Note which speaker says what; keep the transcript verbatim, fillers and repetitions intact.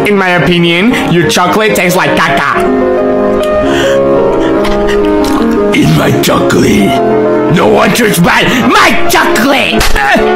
Speaker 1: In my opinion, your chocolate tastes like caca.
Speaker 2: In my chocolate. No one touch my, my chocolate!